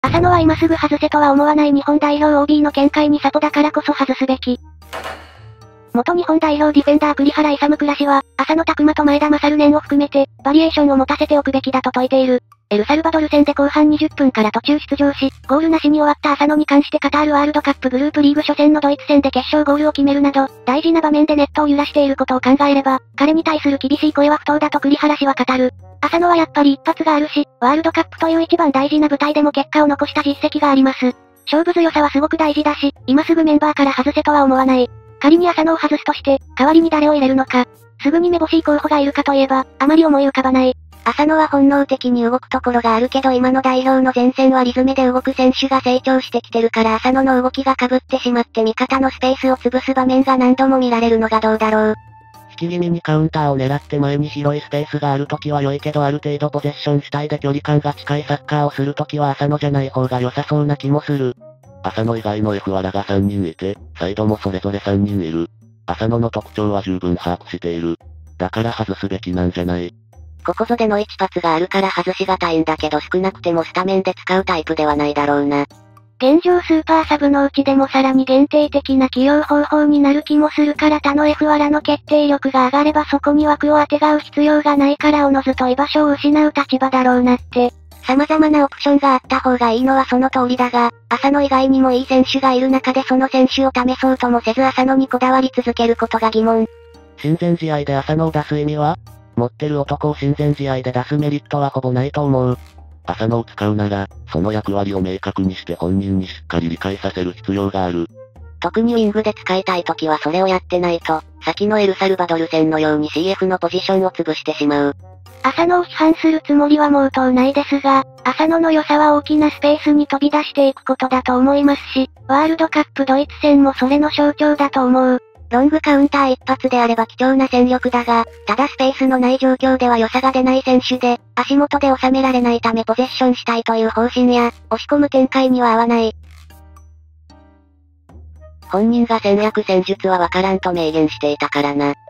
浅野は今すぐ外せとは思わない日本代表 OB の見解にサポだからこそ外すべき。元日本代表ディフェンダー栗原勇倉氏は、浅野拓磨と前田勝年を含めて、バリエーションを持たせておくべきだと説いている。エルサルバドル戦で後半20分から途中出場し、ゴールなしに終わった浅野に関してカタールワールドカップグループリーグ初戦のドイツ戦で決勝ゴールを決めるなど、大事な場面でネットを揺らしていることを考えれば、彼に対する厳しい声は不当だと栗原氏は語る。浅野はやっぱり一発があるし、ワールドカップという一番大事な舞台でも結果を残した実績があります。勝負強さはすごく大事だし、今すぐメンバーから外せとは思わない。仮に浅野を外すとして、代わりに誰を入れるのか。すぐにめぼしい候補がいるかといえば、あまり思い浮かばない。 浅野は本能的に動くところがあるけど今の代表の前線はリズムで動く選手が成長してきてるから浅野の動きが被ってしまって味方のスペースを潰す場面が何度も見られるのがどうだろう。 引き気味にカウンターを狙って前に広いスペースがあるときは良いけどある程度ポゼッション主体で距離感が近いサッカーをするときは浅野じゃない方が良さそうな気もする。浅野以外の F ワラが3人いて、サイドもそれぞれ3人いる。浅野の特徴は十分把握している。だから外すべきなんじゃない。 ここぞでの一発があるから外しがたいんだけど少なくてもスタメンで使うタイプではないだろうな。 現状スーパーサブのうちでもさらに限定的な起用方法になる気もするから他の F ワラの決定力が上がればそこに枠をあてがう必要がないからおのずと居場所を失う立場だろうなって。 様々なオプションがあった方がいいのはその通りだが、浅野以外にもいい選手がいる中でその選手を試そうともせず浅野にこだわり続けることが疑問。 親善試合で浅野を出す意味は？持ってる男を親善試合で出すメリットはほぼないと思う。浅野を使うなら、その役割を明確にして本人にしっかり理解させる必要がある。 特にウィングで使いたい時はそれをやってないと、先のエルサルバドル戦のように CF のポジションを潰してしまう。 浅野を批判するつもりは毛頭ないですが、浅野の良さは大きなスペースに飛び出していくことだと思いますし、ワールドカップドイツ戦もそれの象徴だと思う。 ロングカウンター一発であれば貴重な戦力だが、ただスペースのない状況では良さが出ない選手で、足元で収められないためポゼッションしたいという方針や、押し込む展開には合わない。本人が戦略戦術はわからんと明言していたからな。